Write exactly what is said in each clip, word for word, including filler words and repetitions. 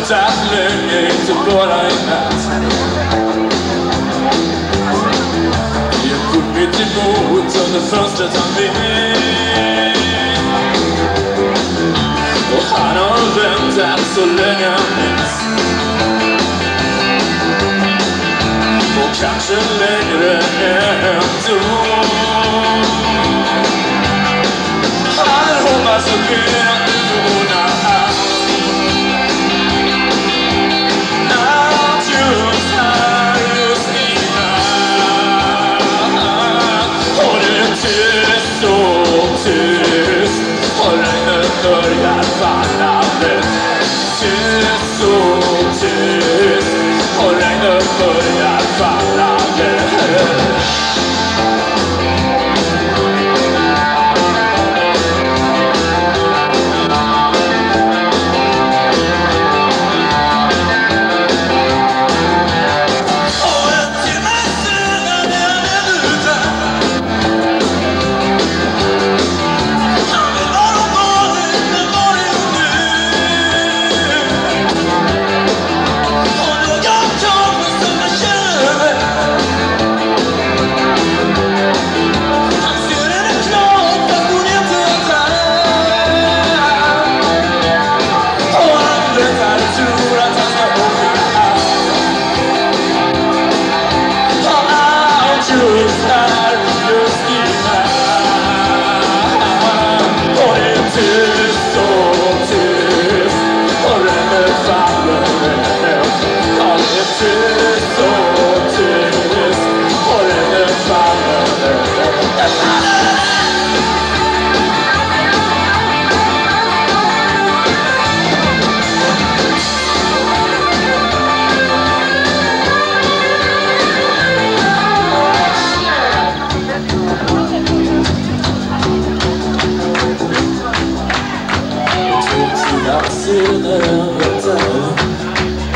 väntat länge, inte bara en natt. Jag kom mitt emot under fönstret han vet. Och han har väntat så länge han minns. Och kanske längre än då. Han hoppas att vinna ordna allt. Allt just här, just innan. Och det är tyst och tyst. Och regnet börjar falla lätt. Tyst och tyst. Och regnet börjar falla lätt.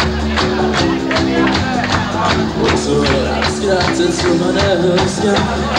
Och så är allt skrattet som man älskar.